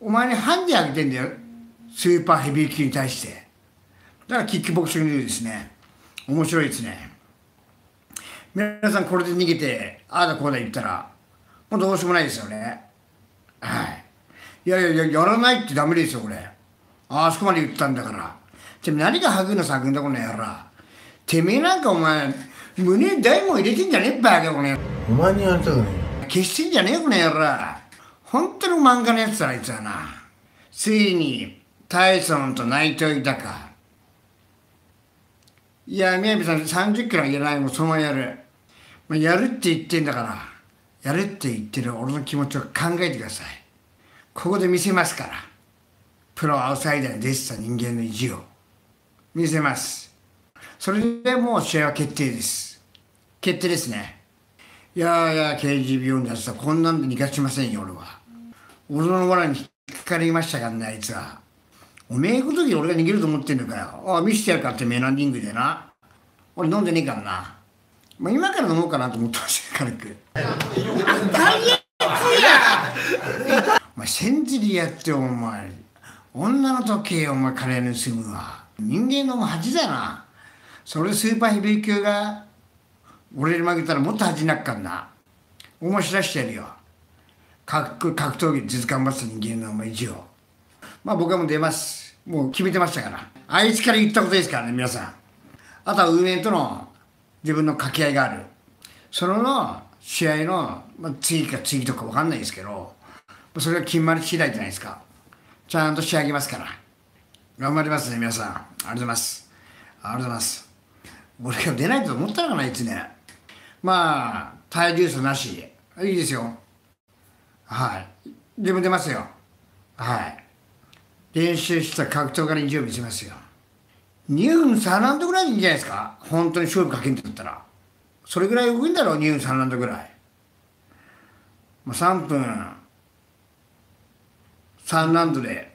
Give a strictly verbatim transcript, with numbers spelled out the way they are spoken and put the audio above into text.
お前にハンデあげてんだよ。スーパーヘビー級に対して。だからキックボクシングでですね、面白いですね。皆さんこれで逃げて、ああだこうだ言ったら、もうどうしようもないですよね。はい。いやいやいや、やらないってダメですよ、これ。あそこまで言ったんだから。てめえ何がハグの作品だ、この野郎。てめえなんかお前、胸に大門入れてんじゃねえバカ、この野郎。 お前に言われたくない。 消してんじゃねえよ、この野郎。本当の漫画のやつだ、あいつはな。ついに、タイソンと内藤豊。いや、宮城さん、さんじゅっキロはいらない、もうそのままやる。まあ、やるって言ってんだから、やるって言ってる俺の気持ちを考えてください。ここで見せますから。プロアウトサイダーに出てた人間の意地を。見せます。それでもう試合は決定です。決定ですね。いやいや、ケージービー 用に出したらこんなんで逃がしませんよ、俺は。俺の罠に引っかかりましたからね、あいつは。おめえ行く時俺が逃げると思ってんのかよ。ああ、見せてやるかってメナンディングでな。俺飲んでねえからな。まあ、今から飲もうかなと思ってましたよ、軽く。お前、センチリやってお前。女の時計お前金盗むわ。人間のも恥だな。それでスーパーヘビー級が俺に負けたらもっと恥になっかんな。面白らしてやるよ。格格闘技で実頑張った人間のお前意地を。まあ僕はもう出ます。もう決めてましたから。あいつから言ったことですからね、皆さん。あとは運営との自分の掛け合いがある。そのの試合の、まあ、次か次とか分かんないですけど、それが決まり次第じゃないですか。ちゃんと仕上げますから。頑張りますね、皆さん。ありがとうございます。ありがとうございます。俺が出ないと思ったのかな、あいつね。まあ、体重差なし。いいですよ。はい。でも出ますよ。はい。練習した格闘家の意地を見せますよ。にふんさんラウンドぐらいでいいんじゃないですか。本当に勝負かけんだったら。それぐらい動くんだろう、にふんさんラウンドぐらい。まあ、さんぷんさんラウンドで